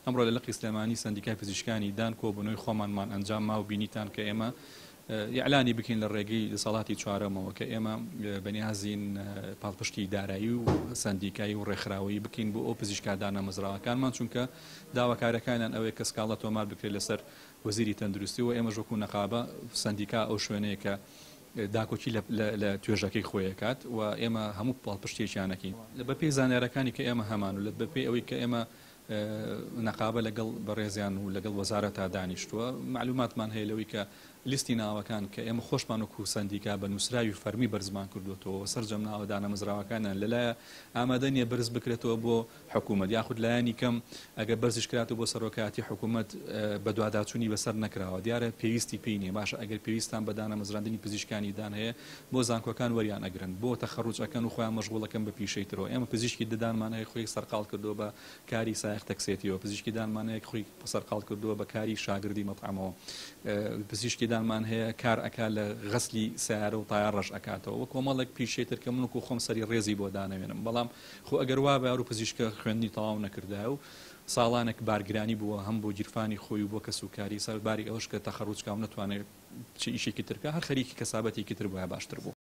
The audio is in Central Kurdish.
ئەمڕۆ لە لقی سلێمانی سندیکای پزیشکانی دان کۆبوونەوەی خۆمانمان ئەنجام ما و بینیتان کە ئێمە ئیعلانی بکەین لە ڕێگەی دەسەڵاتی چوارەمەوە کە ئێمە بەنیازین پاڵپشتی دارایی و سندیکایی و ڕێکخراوی بکەین بۆ ئەو پزیشکادانە مەزراوەکانمان چونکە داواکارەکانیان ئەوەیە کە سکاڵە تۆمار بکرێت لەسەر وەزیری تەندروستی و ئێمە ژۆکو نەقابە سندیکا ئەو شوێنەیە کە داکۆکی لە توێژەکەی خۆیەکات و ئێمە هەموو پاڵپشتێکیانەکەین لە بەپێی زانیارەکانی کە ئێمە هەمان و لە بەپێی ئەوەی کە ئێمە نەقابە لەگەڵ بەڕێزیان و لەگەڵ وەزارەت تا دانیشتووە معلوماتمان هەیە لەوەی کە لیستی ناوەکان کە ئێمە خۆشمان وەکو سندیکا بە نووسراوی فەرمی بەرزمان کردوێتەوە سەرجەم ناوەدانە مزراوەکانیان لەلایە ئامادە نیە بەرز بکرێتەوە بۆ حکوومەت یاخود لایەنی کەم ئەگەر بەرزش کراتەوە بۆ سەرۆکاتی حکوومەت بە دوواداچوونی بەسەر نەکراوە دیارە پێویستی پێی نیە باشە ئەگەر پێویستان بەدانە مەزراندنی پزیشکانی دان هەیە بۆ زانکۆکان وەریان ئەگرن بۆ تەخەڕوجەکەن و خۆیان مەشغوڵەکەن بە پیشەیترەوە ئێمە پزیشکی ددانمان هەیە خۆی سەرقاڵ کردووە بە کاری سایق تەکسێتیەوە پزیشکی دانمان هەیە خۆی سەرقاڵ کردووە بە کاری شاگردی مەطعەمەوە پزیشکی دانمان هەیە کار ئەکا لە غەسلی سیارە و تایار ڕەش ئەکاتەوە وە کۆمەڵێک پیشەیتر کە من و خۆم سەری ڕێزی بۆ دانەوێنم بەڵام خۆ ئەگەر وا بە و پزیشکە خوێندنی تەواو نەکردای و ساڵانێک بارگرانی بووە هەم بۆ گیرفانی خۆی و بۆ کەسوکاری سەرباری ئەوش کە تەخەڕوجکاو نەتوانێت چ ئیشێکی ترکە هەر خەریکی کەسابەتێکی تر بۆە باشتر بوو.